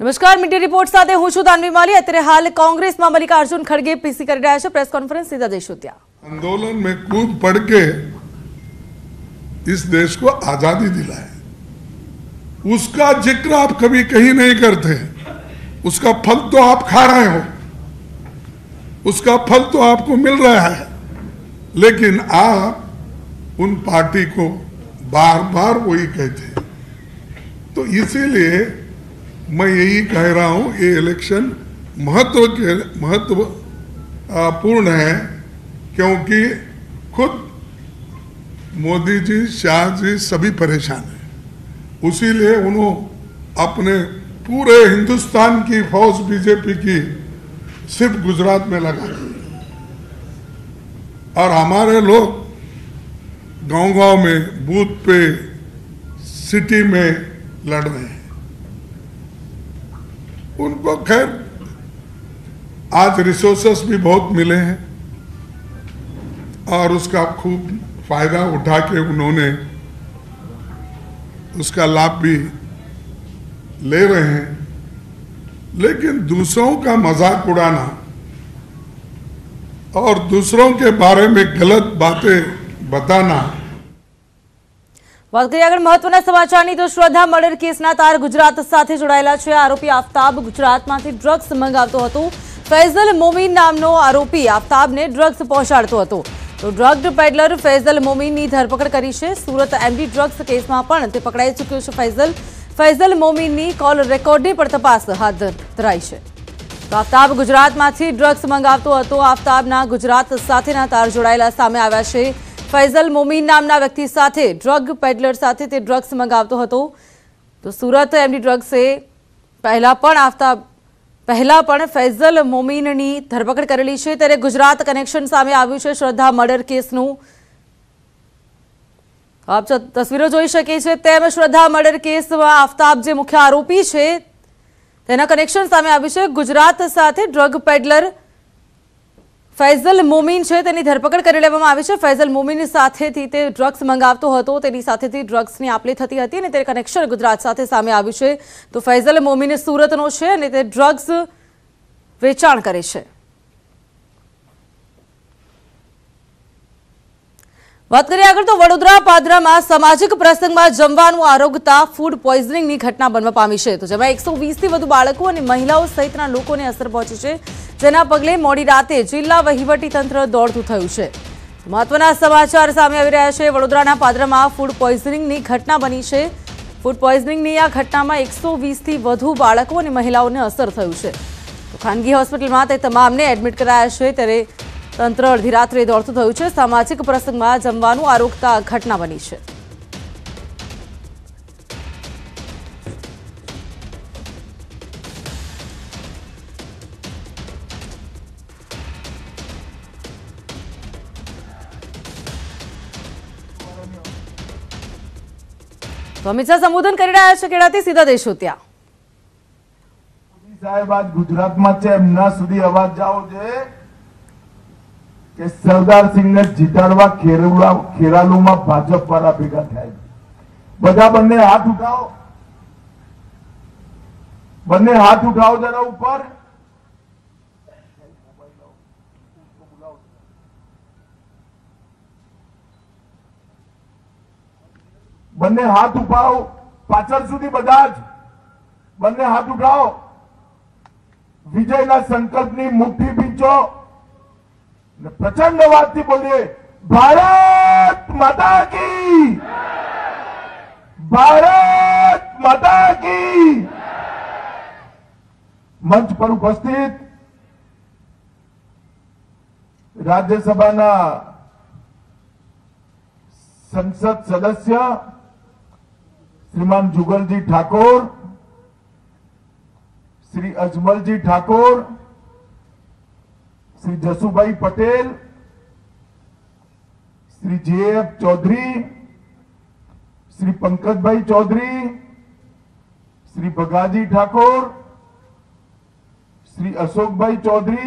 નમસ્કાર, media report સાથે હું છું દાનવી માલી। અત્યારે હાલ કોંગ્રેસમાં મલ્લિકાર્જુન ખડગે પીસી કરી રહ્યા છે પ્રેસ કોન્ફરન્સ। सीधा देशों ત્યાં आंदोलन में कूद पड़ के इस देश को आजादी दिलाए, उसका जिक्र आप कभी कहीं नहीं करते। उसका फल तो आप खा रहे हो, उसका फल तो आपको मिल रहा है, लेकिन आप उन पार्टी को बार बार वही कहते हैं। तो इसीलिए मैं यही कह रहा हूं, ये इलेक्शन महत्वपूर्ण है, क्योंकि खुद मोदी जी, शाह जी सभी परेशान हैं। उसीलिए उन्होंने अपने पूरे हिंदुस्तान की फौज बीजेपी की सिर्फ गुजरात में लगा दी, और हमारे लोग गांव-गांव में, बूथ पे, सिटी में लड़ रहे हैं। उनको खैर आज रिसोर्सेस भी बहुत मिले हैं और उसका खूब फायदा उठा के उन्होंने उसका लाभ भी ले रहे हैं, लेकिन दूसरों का मजाक उड़ाना और दूसरों के बारे में गलत बातें बताना। बात करिए આગળ મહત્વના સમાચારની તો શ્રદ્ધા મર્ડર કેસના તાર ગુજરાત સાથે જોડાયેલા છે। આરોપી આફતાબ ગુજરાતમાંથી ડ્રગ્સ મંગાવતો હતો। ફૈઝલ મોમીન નામનો આરોપી આફતાબને ડ્રગ્સ પહોંચાડતો હતો। તો ડ્રગ પેડલર ફૈઝલ મોમીનની ધરપકડ કરી છે। સુરત એમડી ડ્રગ્સ કેસમાં પણ તે પકડાઈ ચૂક્યો છે। ફૈઝલ મોમીનની કોલ રેકોર્ડની પણ તપાસ હાથ ધરાઈ છે। તો આફતાબ ગુજરાતમાંથી ડ્રગ્સ મંગાવતો હતો। આફતાબના ગુજરાત સાથેના તાર જોડાયેલા સામે આવ્યા છે। फैजल मोमीन नामना व्यक्ति साथे ड्रग पेडलर साथे ते ड्रग्स मंगावतो हतो। तो सूरत एमडी ड्रग्स से पहला पण फैजल मोमीननी धरपकड़ करेली छे। त्यारे गुजरात कनेक्शन सामे आव्युं छे श्रद्धा मर्डर केसनुं। आप तस्वीरों जोई शके छे तेम श्रद्धा मर्डर केसमां आफताब जे मुख्य आरोपी छे तेना कनेक्शन सामे आव्युं छे। गुजरात साथे ड्रग पेडलर फैजल मोमीन है तेनी धरपकड़ करी लेवामां आवी छे। फैजल मोमीन साथेथी ते ड्रग्स मंगावतो हतो, तेनी साथेथी ड्रग्सनी आपले थती हती अने तेनुं कनेक्शन गुजरात साथे सामे आव्युं छे। तो फैजल मोमीन सूरतनो छे अने ते ड्रग्स वेचाण करे छे। बात करिए आगळ तो वडोदरा पादरामां सामाजिक प्रसंगमां जमवानुं आरोगता फूड पॉइजनिंगनी घटना बनवा पामी छे। तो जेमां 120 થી વધુ બાળકો અને મહિલાઓ સહિતના લોકોને અસર પહોંચી છે, જેના પગલે મોડી રાતે જિલ્લા વહીવટી તંત્ર દોડતું થયું છે। મહત્વના સમાચાર સામે આવી રહ્યા છે। વડોદરાના પાદરામાં ફૂડ પોઈઝનિંગની ઘટના બની છે। ફૂડ પોઈઝનિંગની આ ઘટનામાં 120 થી વધુ બાળકો અને મહિલાઓને અસર થયું છે। તો ખાનગી હોસ્પિટલમાં તે તમામને એડમિટ કરાયા છે, ત્યારે તંત્ર અડધી રાત્રે દોડતું થયું છે। સામાજિક પ્રસંગમાં જમવાનું આરોગતા ઘટના બની છે। तो अमित शाह संबोधन कर रहा है केड़ाथी सीधा देशों त्या साहेब आज गुजरात में छे, एमना सुधी अवाज जाओ छे के सरदार सिंह ने जीताड़वा खेरालू में भाजप वाला भेगा थाय। बधा बन्ने हाथ उठाओ, बन्ने हाथ उठाओ जरा ऊपर। बन्ने हाथ उठाओ, पाछळ सुधी बधा ज बन्ने हाथ उठाओ। विजयना संकल्पनी मुठ्ठी बींचो, प्रचंड अवाजथी बोलिए भारत माता की, भारत माता की। मंच पर उपस्थित राज्यसभाना संसद सदस्य श्रीमान जुगलजी ठाकुर, श्री अजमलजी ठाकुर, श्री जसुभाई पटेल, श्री जेएफ चौधरी, श्री पंकज भाई चौधरी, श्री भगाजी ठाकुर, श्री अशोक भाई चौधरी,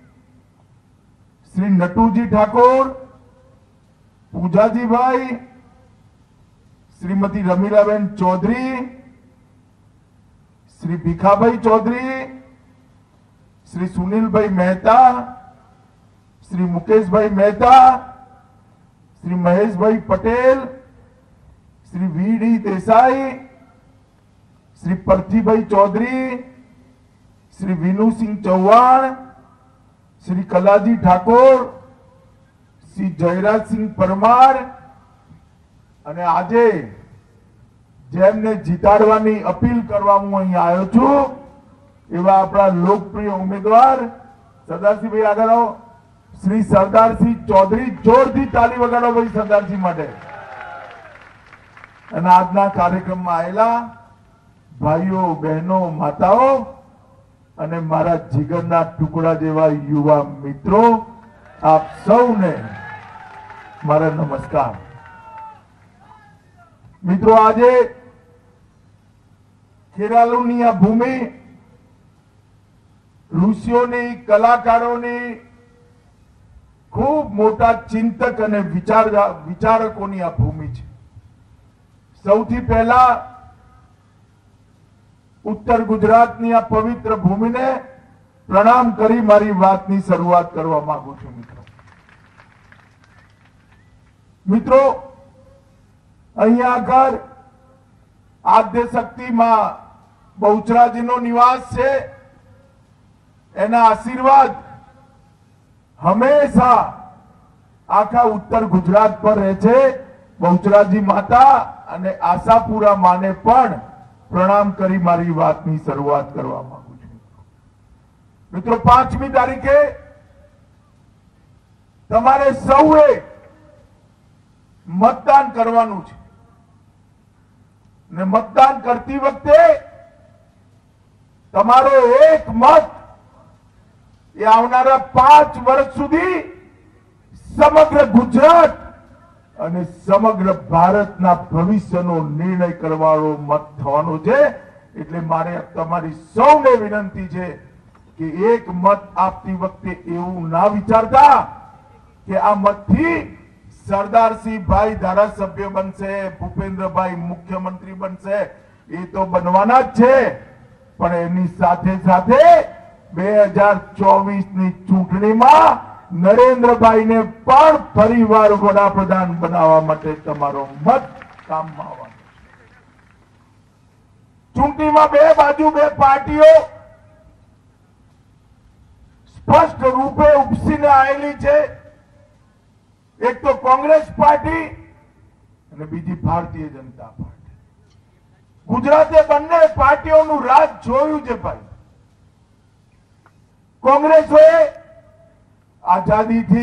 श्री नटूजी ठाकुर, पूजाजी भाई, श्रीमती रमीलाबेन चौधरी, श्री भीखाभाई चौधरी, श्री सुनील भाई मेहता, श्री मुकेश भाई मेहता, श्री महेश भाई पटेल, श्री वी.डी. देसाई, श्री परथी भाई चौधरी, श्री विनु सिंह चौहान, श्री कलाजी ठाकुर, श्री जयराज सिंह परमार અને આજે જેમને જીતાડવાની અપીલ કરવા હું અહીં આવ્યો છું એવા આપણા લોકપ્રિય ઉમેદવાર સરદારસિંહભાઈ આગળ આવો, શ્રી સરદારસિંહ ચૌધરી, જોરથી તાલી વગાડો ભાઈ સરદારસિંહ માટે। અને આજના કાર્યક્રમમાં આવેલા ભાઈઓ, બહેનો, માતાઓ અને મારા જીગરના ટુકડા જેવા યુવા મિત્રો, આપ સૌને મારા નમસ્કાર। મિત્રો, આજે ખેરાલુની આ ભૂમિ ઋષિઓની, કલાકારોની, ખૂબ મોટા ચિંતક અને વિચારકોની આ ભૂમિ છે। સૌથી પહેલા ઉત્તર ગુજરાતની આ પવિત્ર ભૂમિને પ્રણામ કરી મારી વાતની શરૂઆત કરવા માંગુ છું। મિત્રો, અહીંયા આગળ આદ્ય શક્તિમાં બહુચરાજીનો નિવાસ છે। એના આશીર્વાદ હંમેશા આખા ઉત્તર ગુજરાત પર રહે છે। બહુચરાજી માતા અને આશાપુરા માને પણ પ્રણામ કરી મારી વાતની શરૂઆત કરવા માંગુ છું। મિત્રો, 5મી તારીખે તમારે સૌએ મતદાન કરવાનું છે ને મતદાન કરતી વખતે તમારો એક મત એ આવનારા 5 વર્ષ સુધી સમગ્ર ગુજરાત અને સમગ્ર ભારતના ભવિષ્યનો નિર્ણય કરવાનો મત થવાનો છે। એટલે મારે તમારી સૌને વિનંતી છે કે એક મત આપતી વખતે એવું ના વિચારતા કે આ મતથી સરદારસિંહભાઈ ધારાસભ્ય બનશે, ભૂપેન્દ્રભાઈ મુખ્યમંત્રી બનશે। એ તો બનવાના જ છે, પણ એની સાથે સાથે 2024ની ચૂંટણીમાં નરેન્દ્રભાઈને પણ ફરીવાર વડાપ્રધાન બનાવવા માટે તમારો મત કામમાં આવવાનો છે। ચૂંટણીમાં બે બાજુ બે પાર્ટીઓ સ્પષ્ટ રૂપે ઉપસીને આવેલી છે। एक तो कांग्रेस पार्टी અને બીજી ભારતીય જનતા પાર્ટી। ગુજરાતે બંને પાર્ટીઓનું રાજ જોયું છે ભાઈ। કોંગ્રેસોએ આઝાદીથી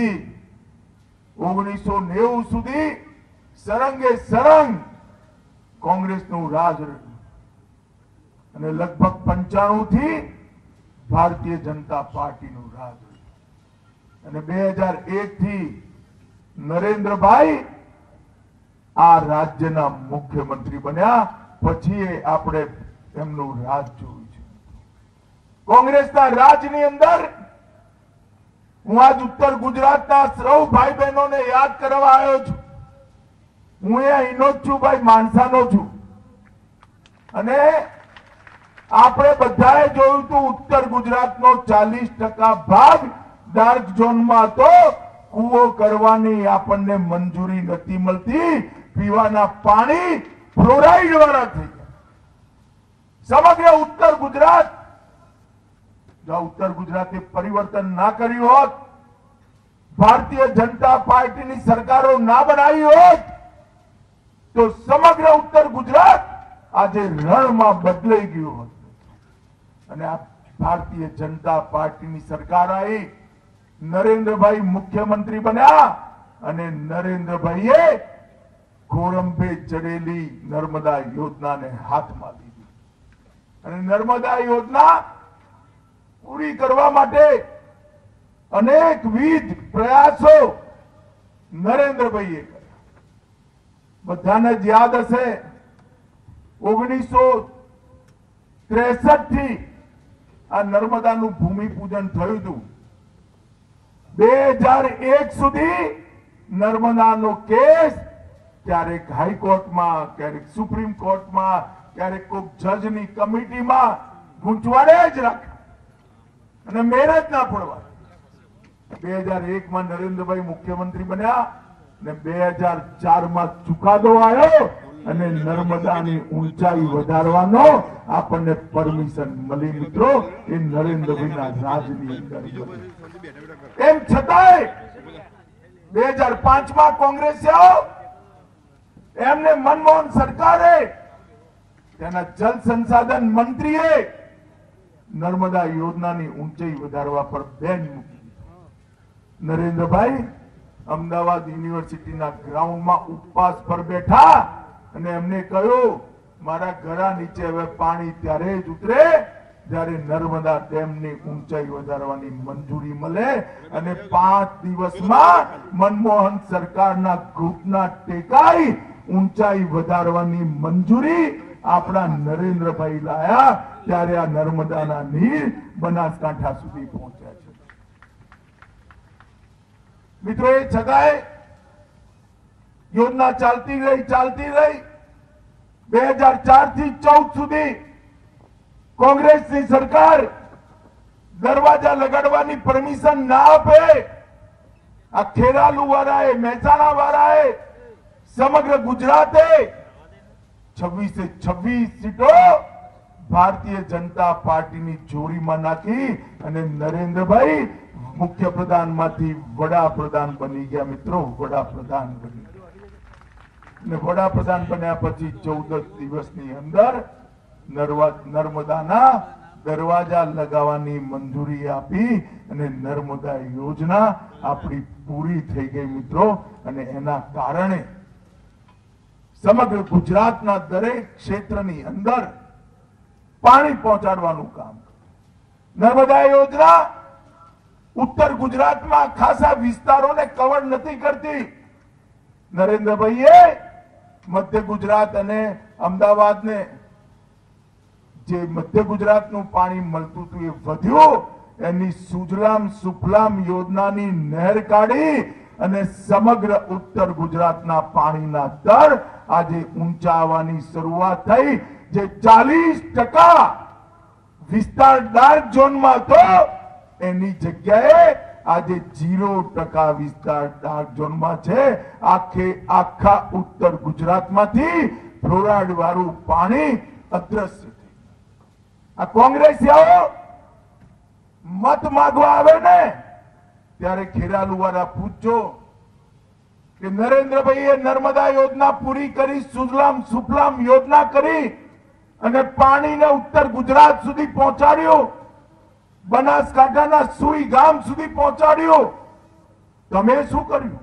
1990 સુધી સરંગે સરંગ કોંગ્રેસનું રાજ રહ્યું અને લગભગ 95 થી ભારતીય જનતા પાર્ટીનું રાજ રહ્યું અને 2001 થી નરેન્દ્રભાઈ આ રાજ્યના મુખ્યમંત્રી બન્યા પછી આપણે એમનું રાજ જોયું છે। કોંગ્રેસના રાજની અંદર હું આજ ઉત્તર ગુજરાતના સૌ ભાઈ બહેનોને યાદ કરવા આવ્યો છું। હું અહીંનો જ છું ભાઈ, માણસાનો છું અને આપણે બધાએ જોયું હતું ઉત્તર ગુજરાતનો 40% ભાગ ડાર્ક ઝોનમાં હતો। કૂવો કરવાની આપણને મંજૂરી નથી મળતી, પીવાના પાણી ફ્લોરાઇડ વાળા થઈ ગયા। સમગ્ર ઉત્તર ગુજરાત, જો ઉત્તર ગુજરાતે પરિવર્તન ના કર્યું હોત, ભારતીય જનતા પાર્ટીની સરકારો ના બનાવી હોત, તો સમગ્ર ઉત્તર ગુજરાત આજે રણમાં બદલાઈ ગયું હોત અને આ ભારતીય જનતા પાર્ટીની સરકાર આવી, નરેન્દ્રભાઈ મુખ્યમંત્રી બન્યા અને નરેન્દ્રભાઈએ ગોરંભે ચડેલી નર્મદા યોજનાને હાથમાં લીધી અને નર્મદા યોજના પૂરી કરવા માટે અનેકવિધ પ્રયાસો નરેન્દ્રભાઈએ કર્યા। બધાને જ યાદ હશે 1963 થી આ નર્મદાનું ભૂમિપૂજન થયું હતું। 2001 સુધી નર્મદાનો કેસ ક્યારેક હાઈકોર્ટમાં, ક્યારેક સુપ્રીમ કોર્ટમાં, ક્યારેક કોઈક જજની કમિટીમાં ગૂંચવાડે જ રાખે અને મેર જ ના પડવા. 2001 માં નરેન્દ્રભાઈ મુખ્યમંત્રી બન્યા ને 2004 માં ચુકાદો આવ્યો અને નર્મદાની ઊંચાઈ વધારવાનો આપણને પરમિશન મળી. મિત્રો, એ નરેન્દ્રભાઈના રાજની અંદર. એમ છતાંય 2005 માં કોંગ્રેસે એમને મનમોહન સરકારે તેના જલ સંસાધન મંત્રીએ નર્મદા યોજનાની ઊંચાઈ વધારવા પર બેન મૂકી. નરેન્દ્રભાઈ અમદાવાદ યુનિવર્સિટીના ગ્રાઉન્ડમાં ઉપવાસ પર બેઠા અને એમને કહ્યું, મારા ઘરા નીચે હવે પાણી ત્યારે જ ઉતરે જ્યારે નર્મદા ડેમની ઊંચાઈ વધારવાની મંજૂરી મળે. અને 5 દિવસમાં મનમોહન સરકારના ઘૂંટના ટેકાઈ ઊંચાઈ વધારવાની મંજૂરી આપણા નરેન્દ્રભાઈ લાયા. ત્યારે આ નર્મદાના નીર બનાસકાંઠા સુધી પહોંચ્યા છે. મિત્રો, એ છતાંય યોજના ચાલતી રહી 2004 થી 14 સુધી કોંગ્રેસની સરકાર દરવાજા લગાડવાની પરમિશન ના આપે. આ ખેરાલુ વાળાએ, મહેસાણા વાળાએ, સમગ્ર ગુજરાતે 26 સીટો ભારતીય જનતા પાર્ટીની ચોરીમાં નાખી અને નરેન્દ્રભાઈ મુખ્યપ્રધાનમાંથી વડાપ્રધાન બની ગયા. મિત્રો, વડાપ્રધાન બની અને વડાપ્રધાન બન્યા પછી 14 દિવસની અંદર નર્મદાના દરવાજા લગાવવાની મંજૂરી આપી અને નર્મદા યોજના આપણી પૂરી થઈ ગઈ. મિત્રો, અને એના કારણે સમગ્ર ગુજરાતના દરેક ક્ષેત્રની અંદર પાણી પહોંચાડવાનું કામ. નર્મદા યોજના ઉત્તર ગુજરાતમાં ખાસા વિસ્તારોને કવર નથી કરતી. નરેન્દ્રભાઈએ મધ્ય ગુજરાત અને અમદાવાદને જે મધ્ય ગુજરાતનું પાણી મળતું હતું એ વધ્યું. એની સુજલામ સુફલામ યોજનાની નહેર કાઢી અને સમગ્ર ઉત્તર ગુજરાતના પાણીના દર આજે ઊંચા આવવાની શરૂઆત થઈ. જે 40% વિસ્તાર ડાર્ક ઝોનમાં હતો એની જગ્યાએ આજે 0% વિસ્તાર ડાર્ક ઝોનમાં છે. આખા ઉત્તર ગુજરાતમાંથી ફ્લોરાઇડ વાળું પાણી અદ્રશ્ય થઈ. આ કોંગ્રેસીઓ મત માંગવા આવે ને ત્યારે ખેરાલુ વાળા પૂછજો કે નરેન્દ્રભાઈએ નર્મદા યોજના પૂરી કરી, સુજલામ સુફલામ યોજના કરી અને પાણીને ઉત્તર ગુજરાત સુધી પહોંચાડ્યું, બનાસકાંઠાના સુઈ ગામ સુધી પહોંચાડ્યું. તમે શું કર્યું?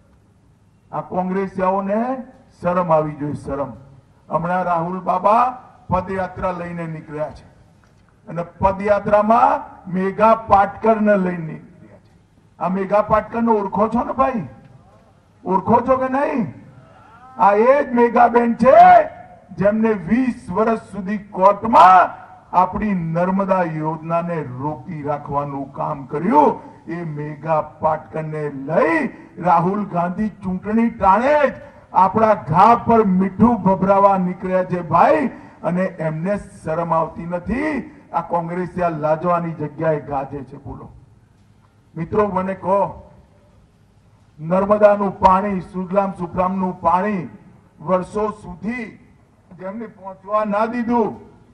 આ કોંગ્રેસીઓને શરમ આવી જોઈએ, શરમ. હમણાં રાહુલ બાબા પદયાત્રા લઈને નીકળ્યા છે અને પદયાત્રામાં મેઘા પાટકરને લઈને નીકળ્યા છે. આ મેઘા પાટકરને ઓળખો છો ને ભાઈ? ઓળખો છો કે નહીં? આ એ જ મેઘાબેન છે જેમને 20 વર્ષ સુધી કોર્ટમાં આપણી નર્મદા યોજનાને રોકી રાખવાનું કામ કર્યું. એ મેઘા પાટકરને લઈ રાહુલ ગાંધી ચૂંટણી ટાણે જ આપણા ઘા પર મીઠું ભભરાવા નીકળ્યા છે ભાઈ. અને એમને શરમ આવતી નથી. આ કોંગ્રેસિયા લાજવાની જગ્યાએ ગાજે છે. બોલો મિત્રો, મને કહો, નર્મદાનું પાણી, સુજલામ સુફલામનું પાણી વર્ષો સુધી જેમને પહોંચવા ના દીધું,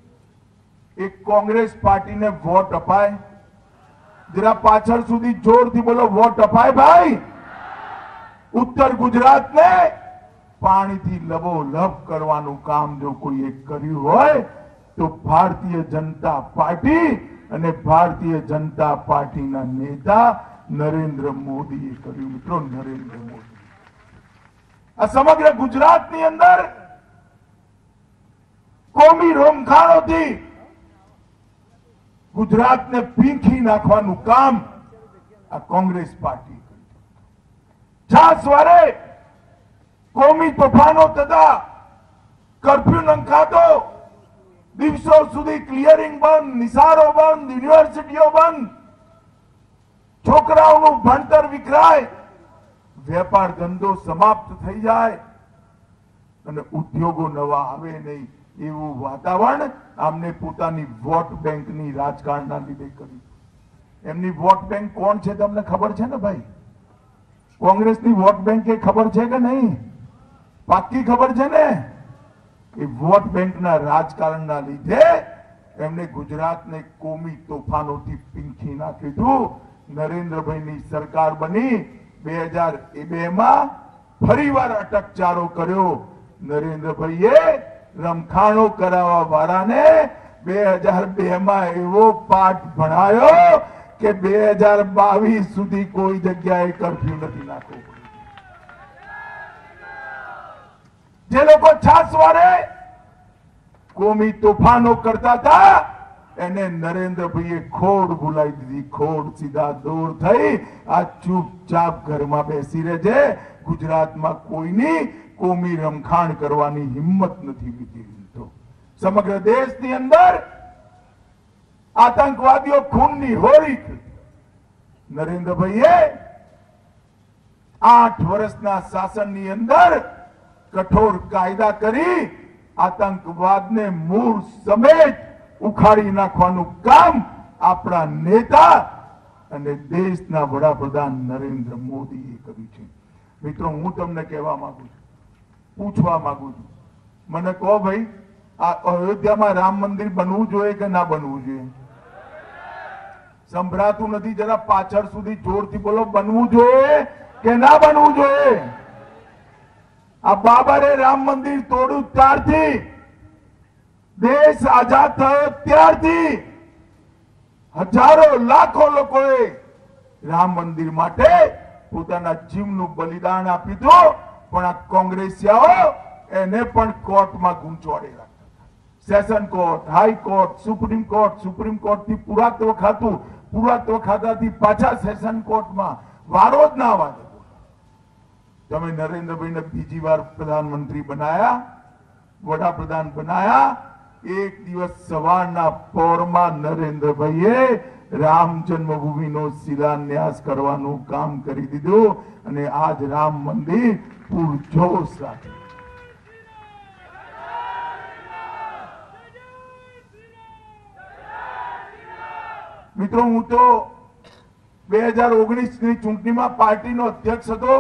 એક કોંગ્રેસ પાર્ટીને વોટ અપાય? જરા પાછળ સુધી જોરથી બોલો, વોટ અપાય ભાઈ? ઉત્તર ગુજરાતને પાણીથી લબોલબ કરવાનું કામ જો કોઈએ કર્યું હોય તો ભારતીય જનતા પાર્ટી અને ભારતીય જનતા પાર્ટીના નેતા નરેન્દ્ર મોદીએ કર્યું. મિત્રો, નરેન્દ્ર મોદી આ સમગ્ર ગુજરાતની અંદર કોમી રોમખાણોથી ગુજરાતને પીંખી નાખવાનું કામ આ કોંગ્રેસ પાર્ટી કર્યું. છાસવારે કોમી તોફાનો થતા કર્ફ્યુ નંખાતો, દિવસો સુધી ક્લિયરિંગ બંધ, નિસારો બંધ, યુનિવર્સિટીઓ બંધ, છોકરાઓનું ભણતર વિખરાય, વેપાર ધંધો સમાપ્ત થઈ જાય અને ઉદ્યોગો નવા આવે નહીં. એવું વાતાવરણ આમને પોતાની વોટ બેંકની રાજકારણના લીધે કર્યું. એમની વોટ બેંક કોણ છે તમને ખબર છે ને ભાઈ? કોંગ્રેસની વોટ બેંક એ ખબર છે કે નહીં? પાક્કી ખબર છે ને? એ વોટ બેંકના રાજકારણના લીધે એમને ગુજરાતને કોમી તોફાનોથી પીંખી નાખ્યું હતું. નરેન્દ્રભાઈની સરકાર બની 2002 માં ફરીવાર અટકચારો કર્યો. નરેન્દ્રભાઈએ રમખાણો કરાવવા વાળાને 2002 માં એવો પાઠ ભણાયો કે 2022 સુધી કોઈ જગ્યાએ કર્ફ્યુ નથી નાખવો. જે લોકો છાસવારે કોમી તોફાનો કરતા હતા એને નરેન્દ્રભાઈએ ખોડ ભૂલાઈ દીધી. ખોડ સીધા દૂર થઈ આ ચૂપચાપ ઘરમાં બેસી રહે છે. ગુજરાતમાં કોઈની કોમી રમખાણ કરવાની હિંમત નથી લીધી. સમગ્ર દેશની અંદર આતંકવાદીઓ ખૂનની હોળી ખેલી. નરેન્દ્રભાઈએ 8 વર્ષના શાસનની અંદર કઠોર કાયદા કરી આતંકવાદને મૂળ સમેત ઉખાડી નાખવાનું કામ આપણા નેતા અને દેશના વડાપ્રધાન નરેન્દ્ર મોદીએ કર્યું છે. મિત્રો, હું તમને કહેવા માંગુ છું, પૂછવા માંગુ છું, મને કહો ભાઈ, આ અયોધ્યામાં રામ મંદિર બનવું જોઈએ કે ના બનવું જોઈએ? સંભળાતું નથી, જરા પાછળ સુધી જોરથી બોલો. બનવું જોઈએ કે ના બનવું જોઈએ? આ બાબરે રામ મંદિર તોડ્યું ત્યારથી, દેશ આઝાદ થયો ત્યારથી હજારો લાખો લોકોએ રામ મંદિર માટે પોતાના જીવનું બલિદાન આપ્યું હતું. પણ આ કોંગ્રેસિયાઓ એને પણ કોર્ટમાં ગૂંચવાડી રાખતા. Session court, high court, supreme court થી પુરાતત્વ ખાતાથી પાછા સેશન કોર્ટમાં વારો જ ના વાગે. તમે નરેન્દ્રભાઈને બીજી વાર પ્રધાનમંત્રી બનાયા, વડાપ્રધાન બનાયા. એક દિવસ સવારના પોરમાં નરેન્દ્રભાઈએ રામ જન્મભૂમિનો શિલાન્યાસ કરવાનું કામ કરી દીધું અને આજ રામ મંદિર પૂરજોશ સાથે. મિત્રો, હું તો 2019 ની ચૂંટણીમાં પાર્ટીનો અધ્યક્ષ હતો.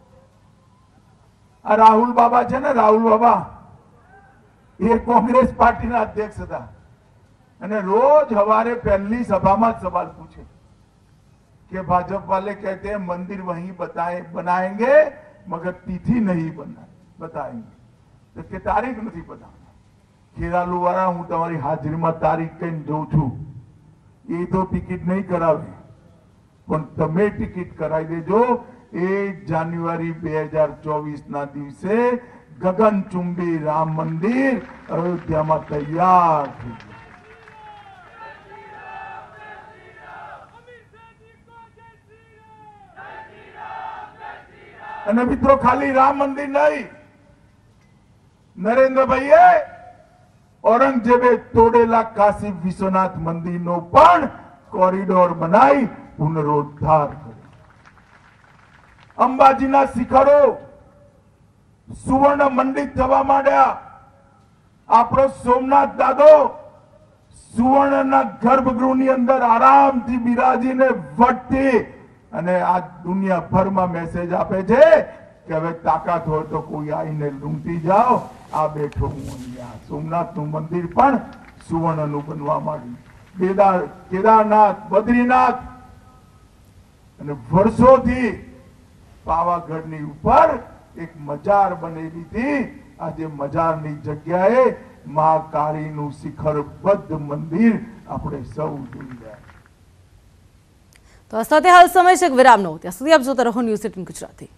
આ રાહુલ બાબા છે ને, રાહુલ બાબા એ કોંગ્રેસ પાર્ટીના અધ્યક્ષ હતા અને રોજ સવારે પહેલી સભામાં સવાલ પૂછે कि भाजपा वाले कहते हैं मंदिर वहीं बनाएंगे मगर तिथि नहीं बताएंगे, तो के तारीख नहीं पता. खेरालू वाला हूं तमारी हाजिरी में तारीख कहीं जाऊं छू. ये तो टिकિટ नहीं करावे पण तमे टिकિટ कराई देजो. 1 જાન્યુઆરી 2024 ના દિવસે ગગનચુંબી રામ મંદિર અયોધ્યામાં તૈયાર થઈ ગયું. અને મિત્રો, ખાલી રામ મંદિર નહીં, નરેન્દ્રભાઈએ औरंगजेबे तोड़ेला काशी विश्वनाथ मंदिर नो पण कॉरिडोर बनाई पुनरुद्धार कर्यो. अंबाजीना शिखरो सुवर्ण मंडित थवा मांड्या. आपणो सोमनाथ दादो सुवर्णना गर्भगृहनी अंदर आरामथी बिराजीने वटती અને આ દુનિયાભરમાં મેસેજ આપે છે કે હવે તાકાત હોય તો કોઈ આવીને લૂંટી જાઓ. આ બેઠો હું અહીંયા. સોમનાથનું મંદિર પણ સુવર્ણનું બનવા માંડ્યું. કેદારનાથ, બદ્રીનાથ અને વર્ષોથી પાવાગઢની ઉપર એક મજાર બનેલી હતી. આજે મજારની જગ્યાએ મા કાળીનું શિખરબદ્ધ મંદિર આપણે સૌ જોઈ રહ્યા. તો આ સાથે હાલ સમય છે વિરામનો. ત્યાં સુધી આપ જોતા રહો ન્યૂઝ 18 ગુજરાતી.